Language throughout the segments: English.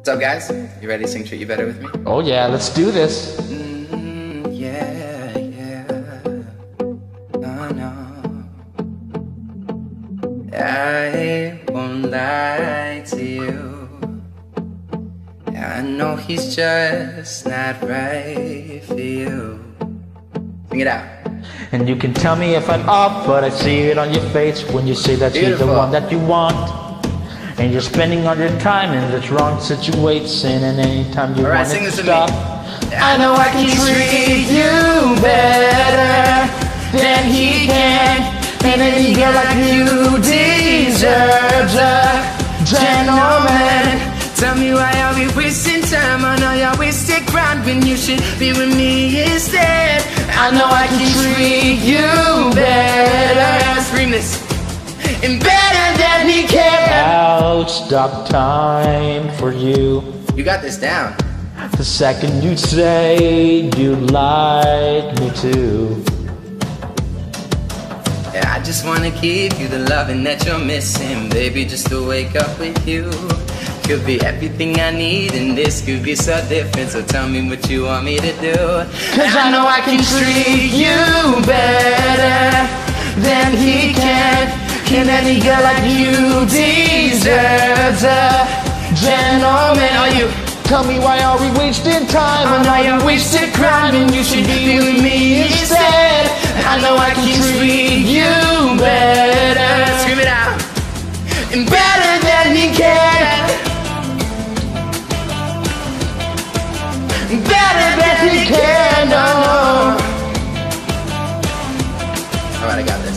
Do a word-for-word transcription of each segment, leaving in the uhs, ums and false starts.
up, guys? You ready to sing Treat You Better with me? Oh yeah, let's do this. Mm, yeah, yeah. No, no. I won't lie to you. I know he's just not right for you. Sing it out. And you can tell me if I'm off, but I see it on your face when you say that Beautiful. you're the one that you want. And you're spending all your time in the wrong situation, and anytime you all right, want sing to this stop. with me. I know I can treat you better than he can, and any girl like you deserves a gentleman. Tell me why are we wasting time? I know you're wasting ground when you should be with me instead. I know I can treat you better, Scream this. and better than he can. I'll stop time for you You got this down. the second you say you like me too. Yeah, I just wanna give you the loving that you're missing, baby, just to wake up with you. Could be everything I need, and this could be so different. So tell me what you want me to do. Cause I know I can treat you better than he can, and any girl like you deserves a gentleman. Are you? Tell me why are we wasting time? I know you're wasted crime, and you should be with me instead. I know I can treat you better, Scream it out. and better than he can, better than he can. No. Alright, I got this.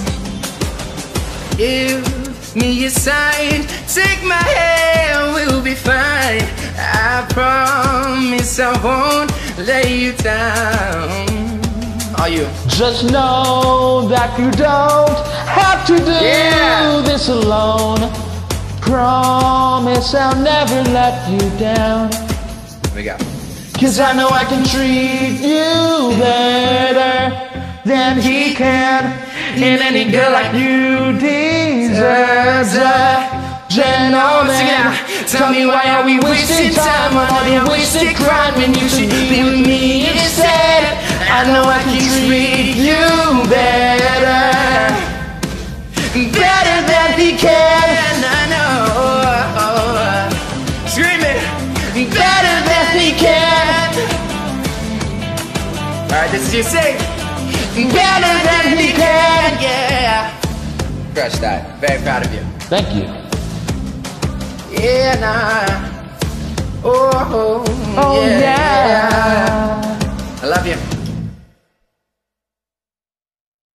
Give me a sign, take my hand, we'll be fine. I promise I won't lay you down. Are you? Just know that you don't have to do Yeah. this alone. Promise I'll never let you down. Here we go. Cause I know I can treat you better than he can, and any girl like you deserves a gentleman. Sing it out. Tell me why are we wasting time on all your wasted crime when you should be with me instead. I know I can treat you better, better than he can. I know. Scream it. Better than he can, Alright, this is your say. better than he can. Yeah. Crush that. Very proud of you. Thank you. Yeah, nah. Oh, Oh yeah. yeah. I love you.